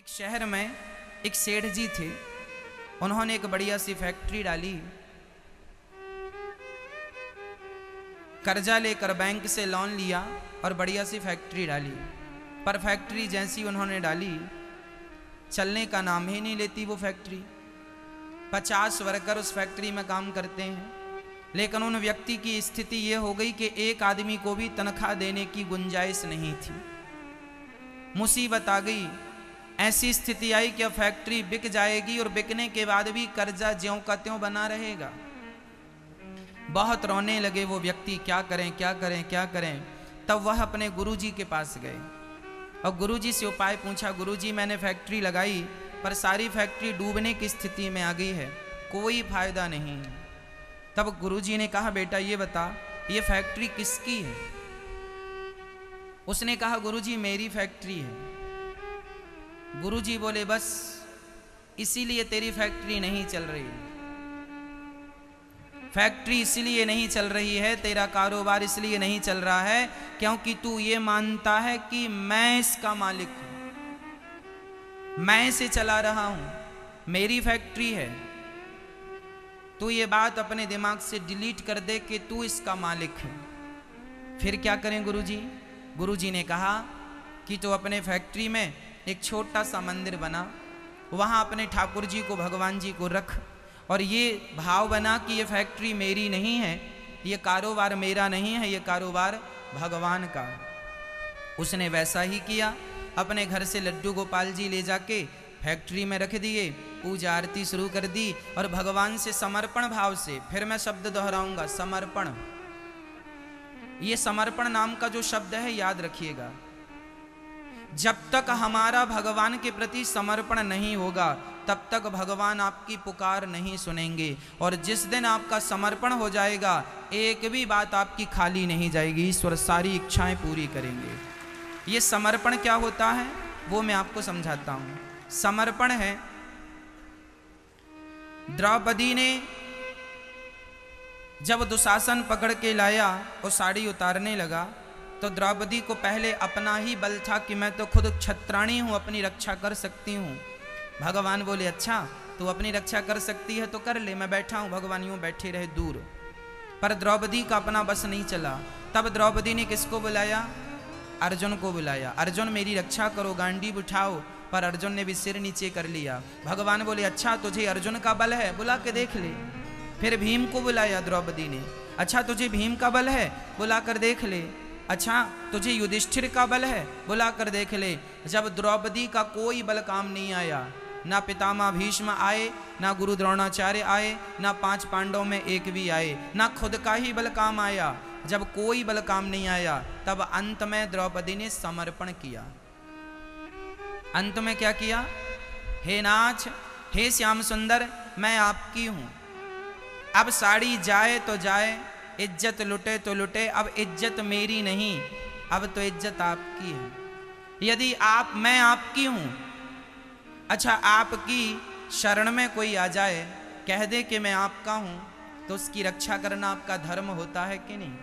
शहर में एक सेठ जी थे। उन्होंने एक बढ़िया सी फैक्ट्री डाली, कर्जा लेकर बैंक से लोन लिया और बढ़िया सी फैक्ट्री डाली। पर फैक्ट्री जैसी उन्होंने डाली, चलने का नाम ही नहीं लेती वो फैक्ट्री। 50 वर्कर उस फैक्ट्री में काम करते हैं, लेकिन उन व्यक्ति की स्थिति ये हो गई कि एक आदमी को भी तनख्वाह देने की गुंजाइश नहीं थी। मुसीबत आ गई, ऐसी स्थिति आई कि अब फैक्ट्री बिक जाएगी और बिकने के बाद भी कर्जा ज्यों का त्यों बना रहेगा। बहुत रोने लगे वो व्यक्ति, क्या करें क्या करें क्या करें। तब वह अपने गुरुजी के पास गए और गुरुजी से उपाय पूछा। गुरुजी, मैंने फैक्ट्री लगाई पर सारी फैक्ट्री डूबने की स्थिति में आ गई है, कोई फायदा नहीं। तब गुरुजी ने कहा, बेटा ये बता, ये फैक्ट्री किसकी है? उसने कहा, गुरुजी मेरी फैक्ट्री है। गुरुजी बोले, बस इसीलिए तेरी फैक्ट्री नहीं चल रही। फैक्ट्री इसलिए नहीं चल रही है, तेरा कारोबार इसलिए नहीं चल रहा है क्योंकि तू ये मानता है कि मैं इसका मालिक हूं, मैं इसे चला रहा हूं, मेरी फैक्ट्री है। तू ये बात अपने दिमाग से डिलीट कर दे कि तू इसका मालिक है। फिर क्या करें गुरुजी? गुरुजी ने कहा कि तू अपने फैक्ट्री में एक छोटा सा मंदिर बना, वहां अपने ठाकुर जी को, भगवान जी को रख और ये भाव बना कि ये फैक्ट्री मेरी नहीं है, ये कारोबार मेरा नहीं है, ये कारोबार भगवान का। उसने वैसा ही किया। अपने घर से लड्डू गोपाल जी ले जाके फैक्ट्री में रख दिए, पूजा आरती शुरू कर दी और भगवान से समर्पण भाव से, फिर मैं शब्द दोहराऊंगा, समर्पण। ये समर्पण नाम का जो शब्द है याद रखिएगा। जब तक हमारा भगवान के प्रति समर्पण नहीं होगा तब तक भगवान आपकी पुकार नहीं सुनेंगे, और जिस दिन आपका समर्पण हो जाएगा एक भी बात आपकी खाली नहीं जाएगी, ईश्वर सारी इच्छाएं पूरी करेंगे। ये समर्पण क्या होता है वो मैं आपको समझाता हूं। समर्पण है, द्रौपदी ने जब दुशासन पकड़ के लाया और साड़ी उतारने लगा तो द्रौपदी को पहले अपना ही बल था कि मैं तो खुद क्षत्राणी हूं, अपनी रक्षा कर सकती हूं। भगवान बोले, अच्छा तू अपनी रक्षा कर सकती है तो कर ले, मैं बैठा हूं। भगवान यूं बैठे रहे दूर, पर द्रौपदी का अपना बस नहीं चला। तब द्रौपदी ने किसको बुलाया? अर्जुन को बुलाया। अर्जुन मेरी रक्षा करो, गांडी बिठाओ। पर अर्जुन ने भी सिर नीचे कर लिया। भगवान बोले, अच्छा तुझे अर्जुन का बल है, बुला के देख ले। फिर भीम को बुलाया द्रौपदी ने, अच्छा तुझे भीम का बल है, बुला कर देख ले। अच्छा तुझे युधिष्ठिर का बल है, बुला कर देख ले। जब द्रौपदी का कोई बल काम नहीं आया, ना पितामह भीष्म आए, ना गुरु द्रोणाचार्य आए, ना 5 पांडवों में एक भी आए, ना खुद का ही बल काम आया, जब कोई बल काम नहीं आया तब अंत में द्रौपदी ने समर्पण किया। अंत में क्या किया? हे नाथ, हे श्याम सुंदर, मैं आपकी हूं। अब साड़ी जाए तो जाए, इज्जत लुटे तो लुटे, अब इज्जत मेरी नहीं, अब तो इज्जत आपकी है। यदि मैं आपकी हूं, अच्छा आपकी शरण में कोई आ जाए, कह दे कि मैं आपका हूं, तो उसकी रक्षा करना आपका धर्म होता है कि नहीं?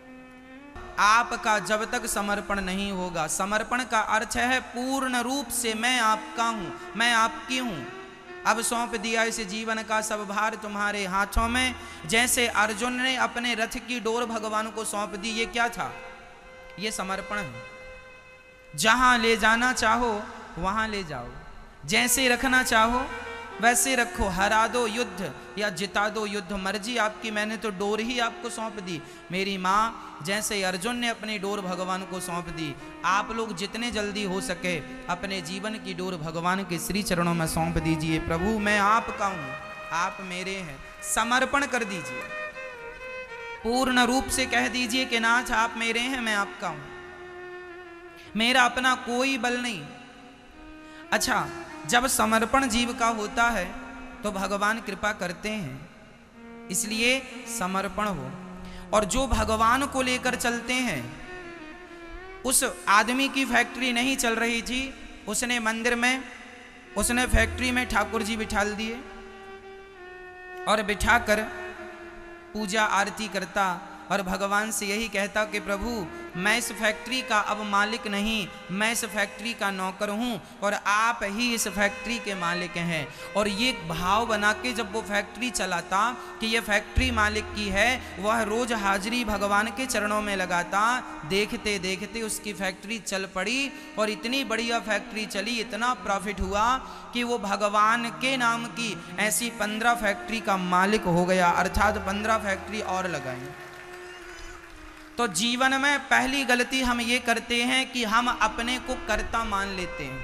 आपका जब तक समर्पण नहीं होगा, समर्पण का अर्थ है पूर्ण रूप से मैं आपका हूं, मैं आपकी हूं, अब सौंप दिया इस जीवन का सब भार तुम्हारे हाथों में। जैसे अर्जुन ने अपने रथ की डोर भगवान को सौंप दी, ये क्या था? ये समर्पण है। जहां ले जाना चाहो वहां ले जाओ, जैसे रखना चाहो वैसे रखो, हरा दो युद्ध या जिता दो युद्ध, मर्जी आपकी, मैंने तो डोर ही आपको सौंप दी। मेरी माँ जैसे अर्जुन ने अपनी डोर भगवान को सौंप दी, आप लोग जितने जल्दी हो सके अपने जीवन की डोर भगवान के श्री चरणों में सौंप दीजिए। प्रभु मैं आपका हूँ, आप मेरे हैं। समर्पण कर दीजिए, पूर्ण रूप से कह दीजिए कि नाथ आप मेरे हैं, मैं आपका हूँ, मेरा अपना कोई बल नहीं। अच्छा, जब समर्पण जीव का होता है तो भगवान कृपा करते हैं, इसलिए समर्पण हो। और जो भगवान को लेकर चलते हैं, उस आदमी की फैक्ट्री नहीं चल रही थी, उसने मंदिर में, उसने फैक्ट्री में ठाकुर जी बिठाल दिए और बिठाकर पूजा आरती करता और भगवान से यही कहता कि प्रभु मैं इस फैक्ट्री का अब मालिक नहीं, मैं इस फैक्ट्री का नौकर हूँ और आप ही इस फैक्ट्री के मालिक हैं। और ये भाव बना के जब वो फैक्ट्री चलाता कि ये फैक्ट्री मालिक की है, वह रोज हाजिरी भगवान के चरणों में लगाता। देखते देखते उसकी फैक्ट्री चल पड़ी और इतनी बढ़िया फैक्ट्री चली, इतना प्रॉफिट हुआ कि वो भगवान के नाम की ऐसी 15 फैक्ट्री का मालिक हो गया, अर्थात 15 फैक्ट्री और लगाई। तो जीवन में पहली गलती हम ये करते हैं कि हम अपने को कर्ता मान लेते हैं।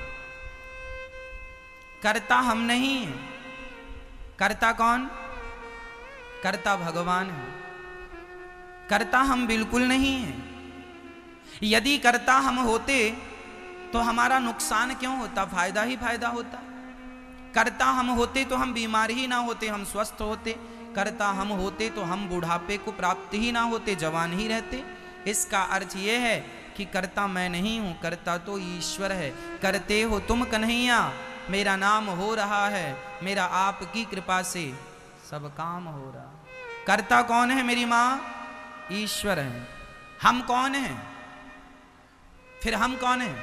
कर्ता हम नहीं हैं। कर्ता कौन? कर्ता भगवान है। कर्ता हम बिल्कुल नहीं हैं। यदि कर्ता हम होते तो हमारा नुकसान क्यों होता, फायदा ही फायदा होता। कर्ता हम होते तो हम बीमार ही ना होते, हम स्वस्थ होते। कर्ता हम होते तो हम बुढ़ापे को प्राप्त ही ना होते, जवान ही रहते। इसका अर्थ ये है कि कर्ता मैं नहीं हूं, कर्ता तो ईश्वर है। करते हो तुम कन्हैया, मेरा नाम हो रहा है, मेरा आपकी कृपा से सब काम हो रहा। कर्ता कौन है मेरी माँ? ईश्वर है। हम कौन हैं? फिर हम कौन हैं?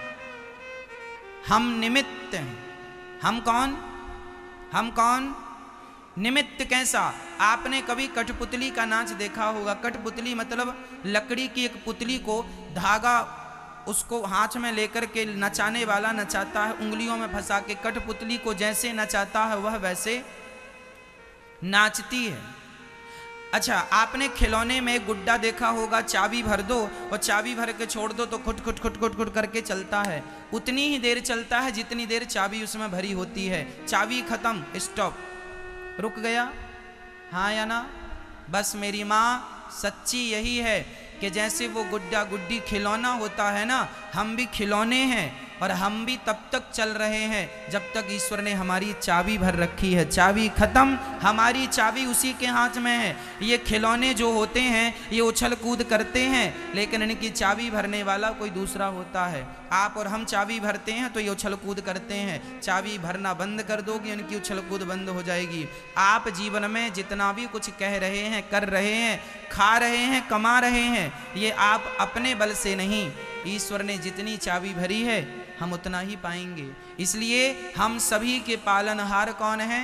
हम निमित्त हैं। हम कौन? हम कौन? निमित्त कैसा? आपने कभी कठपुतली का नाच देखा होगा। कठपुतली मतलब लकड़ी की एक पुतली को धागा उसको हाथ में लेकर के नचाने वाला नचाता है, उंगलियों में फंसा के। कठपुतली को जैसे नचाता है वह वैसे नाचती है। अच्छा, आपने खिलौने में एक गुड्डा देखा होगा, चाबी भर दो और चाबी भर के छोड़ दो तो खुट खुट खुट खुट खुट करके चलता है। उतनी ही देर चलता है जितनी देर चाबी उसमें भरी होती है। चाबी खत्म, स्टॉप, रुक गया। हाँ या ना? बस मेरी माँ सच्ची यही है कि जैसे वो गुड्डा गुड्डी खिलौना होता है ना, हम भी खिलौने हैं और हम भी तब तक चल रहे हैं जब तक ईश्वर ने हमारी चाबी भर रखी है। चाबी खत्म, हमारी चाबी उसी के हाथ में है। ये खिलौने जो होते हैं ये उछल कूद करते हैं, लेकिन इनकी चाबी भरने वाला कोई दूसरा होता है। आप और हम चाबी भरते हैं तो ये उछल कूद करते हैं। चाबी भरना बंद कर दोगे, इनकी उछल कूद बंद हो जाएगी। आप जीवन में जितना भी कुछ कह रहे हैं, कर रहे हैं, खा रहे हैं, कमा रहे हैं, ये आप अपने बल से नहीं, ईश्वर ने जितनी चाबी भरी है हम उतना ही पाएंगे। इसलिए हम सभी के पालनहार कौन है?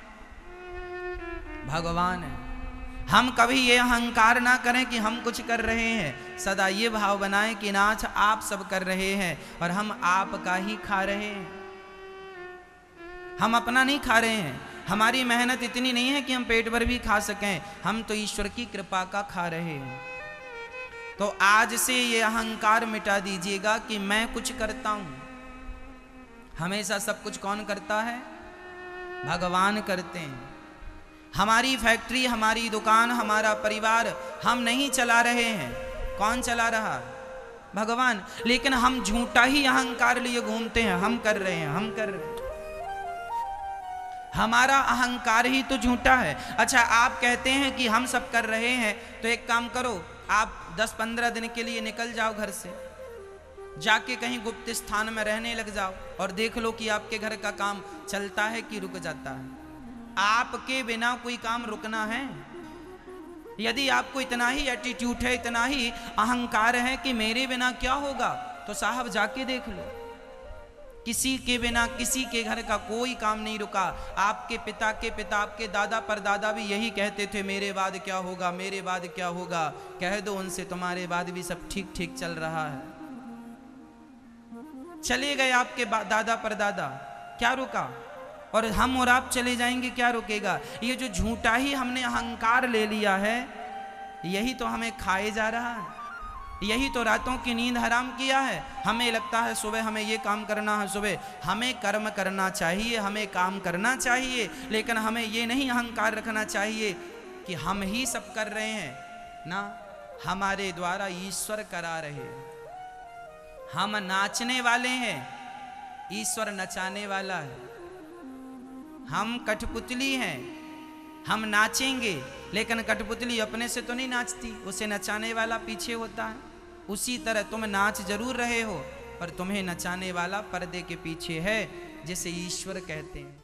भगवान है। हम कभी ये अहंकार ना करें कि हम कुछ कर रहे हैं। सदा ये भाव बनाएं कि नाथ आप सब कर रहे हैं और हम आपका ही खा रहे हैं। हम अपना नहीं खा रहे हैं। हमारी मेहनत इतनी नहीं है कि हम पेट भर भी खा सकें, हम तो ईश्वर की कृपा का खा रहे हैं। तो आज से ये अहंकार मिटा दीजिएगा कि मैं कुछ करता हूं। हमेशा सब कुछ कौन करता है? भगवान करते हैं। हमारी फैक्ट्री, हमारी दुकान, हमारा परिवार हम नहीं चला रहे हैं। कौन चला रहा? भगवान। लेकिन हम झूठा ही अहंकार लिए घूमते हैं, हम कर रहे हैं, हम कर रहे हैं। हमारा अहंकार ही तो झूठा है। अच्छा, आप कहते हैं कि हम सब कर रहे हैं, तो एक काम करो, आप 10-15 दिन के लिए निकल जाओ घर से, जाके कहीं गुप्त स्थान में रहने लग जाओ और देख लो कि आपके घर का काम चलता है कि रुक जाता है। आपके बिना कोई काम रुकना है? यदि आपको इतना ही एटीट्यूड है, इतना ही अहंकार है कि मेरे बिना क्या होगा, तो साहब जाके देख लो, किसी के बिना किसी के घर का कोई काम नहीं रुका। आपके पिता के पिता, आपके दादा परदादा भी यही कहते थे, मेरे बाद क्या होगा, मेरे बाद क्या होगा। कह दो उनसे तुम्हारे बाद भी सब ठीक ठीक चल रहा है। चले गए आपके दादा परदादा, क्या रुका? और हम और आप चले जाएंगे, क्या रुकेगा? ये जो झूठा ही हमने अहंकार ले लिया है, यही तो हमें खाए जा रहा है, यही तो रातों की नींद हराम किया है। हमें लगता है सुबह हमें ये काम करना है, सुबह हमें कर्म करना चाहिए, हमें काम करना चाहिए, लेकिन हमें ये नहीं अहंकार रखना चाहिए कि हम ही सब कर रहे हैं ना, हमारे द्वारा ईश्वर करा रहे। हम नाचने वाले हैं, ईश्वर नचाने वाला है। हम कठपुतली हैं, हम नाचेंगे, लेकिन कठपुतली अपने से तो नहीं नाचती, उसे नचाने वाला पीछे होता है। उसी तरह तुम नाच जरूर रहे हो, पर तुम्हें नचाने वाला पर्दे के पीछे है, जिसे ईश्वर कहते हैं।